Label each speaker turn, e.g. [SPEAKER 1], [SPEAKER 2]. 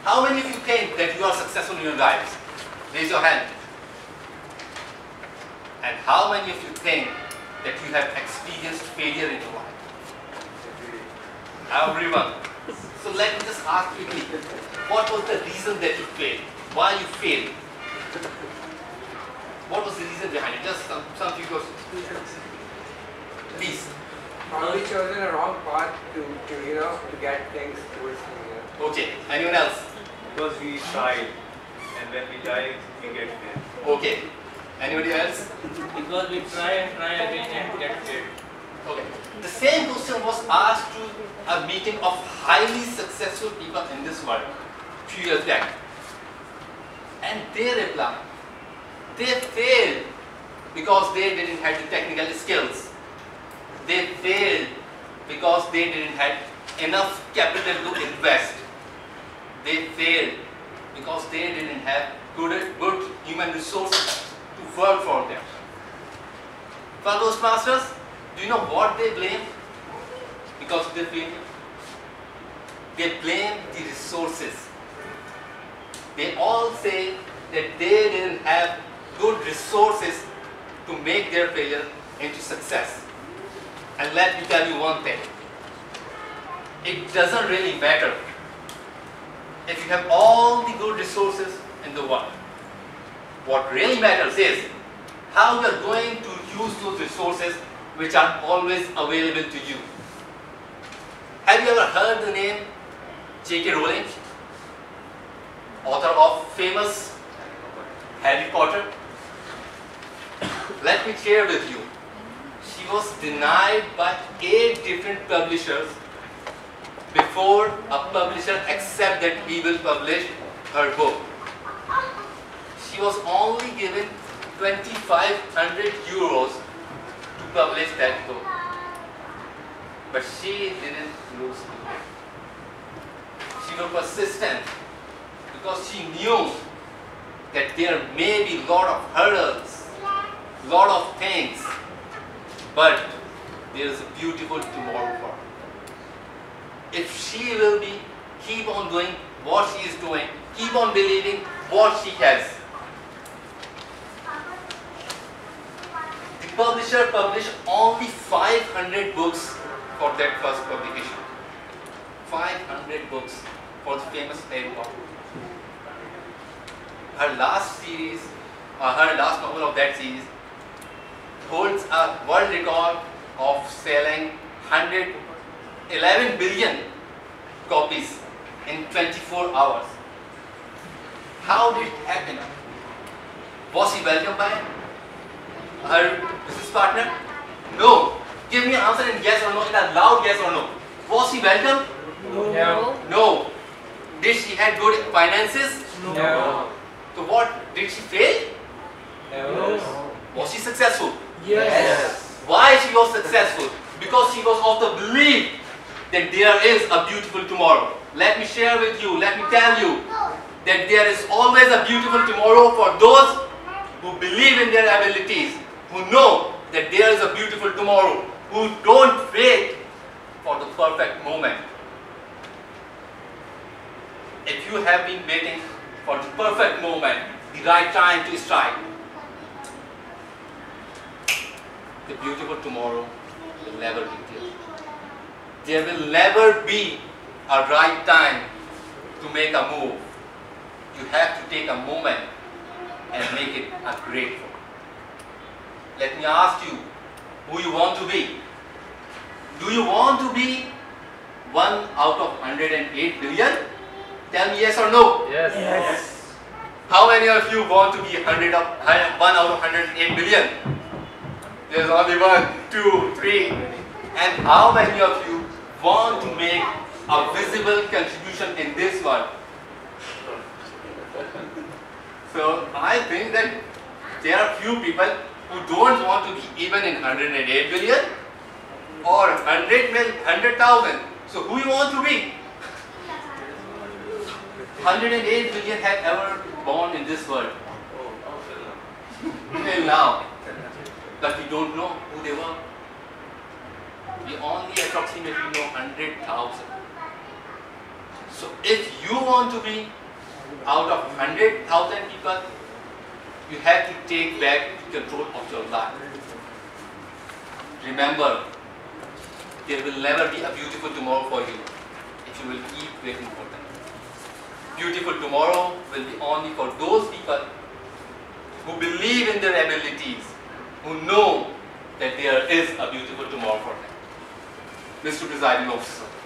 [SPEAKER 1] How many of you think that you are successful in your lives? Raise your hand. And how many of you think that you have experienced failure in your life? Everyone. So let me just ask quickly, what was the reason that you failed? Why you failed? What was the reason behind it? Just some few questions. Please.
[SPEAKER 2] Probably chosen a wrong path to get things towards me.
[SPEAKER 1] Okay. Anyone else?
[SPEAKER 3] Because we tried, and when we die, we get failed.
[SPEAKER 1] Okay. Anybody else?
[SPEAKER 4] Because we try again and get failed.
[SPEAKER 1] Okay. The same question was asked to a meeting of highly successful people in this world a few years back. And they replied, they failed because they didn't have the technical skills. They failed because they didn't have enough capital to invest. They failed because they didn't have good human resources to work for them. For Toastmasters, do you know what they blame because of their failure? They blame the resources. They all say that they didn't have good resources to make their failure into success. And let me tell you one thing. It doesn't really matter if you have all the good resources in the world. What really matters is how you are going to use those resources which are always available to you. Have you ever heard the name J.K. Rowling, author of famous Harry Potter? Let me share with you. She was denied by 8 different publishers before a publisher accepted that he will publish her book. She was only given 2,500 euros to publish that book. But she didn't lose the book. She was persistent because she knew that there may be a lot of hurdles, lot of things, but there is a beautiful tomorrow for her. If she will keep on doing what she is doing, keep on believing what she has. The publisher published only 500 books for that first publication. 500 books for the famous Harry Potter. Her last series, her last novel of that series holds a world record of selling 111 billion copies in 24 hours. How did it happen? Was she welcomed by her business partner? No. Give me an answer in yes or no, in a loud yes or no. Was she welcomed?
[SPEAKER 2] No.
[SPEAKER 1] No. Did she have good finances?
[SPEAKER 2] No.
[SPEAKER 1] So what? Did she fail?
[SPEAKER 2] No.
[SPEAKER 1] Was she successful?
[SPEAKER 2] Yes.
[SPEAKER 1] Why she was successful? Because she was of the belief that there is a beautiful tomorrow. Let me share with you, let me tell you that there is always a beautiful tomorrow for those who believe in their abilities, who know that there is a beautiful tomorrow, who don't wait for the perfect moment. If you have been waiting for the perfect moment, the right time to strike, the beautiful tomorrow will never be there. There will never be a right time to make a move. You have to take a moment and make it a great one. Let me ask you, who you want to be? Do you want to be 1 out of 108 billion? Tell me yes or no.
[SPEAKER 2] Yes. Yes.
[SPEAKER 1] How many of you want to be 1 out of 108 billion? There's only 1, 2, 3. And how many of you want to make a visible contribution in this world? So I think that there are few people who don't want to be even in 108 billion or 100,000. So who you want to be? 108 billion have ever born in this world. Till now. But we don't know who they were. We only approximately know 100,000. So if you want to be out of 100,000 people, you have to take back control of your life. Remember, there will never be a beautiful tomorrow for you if you will keep waiting for them. Beautiful tomorrow will be only for those people who believe in their abilities, who know that there is a beautiful tomorrow for them. Mr. Presiding Officer.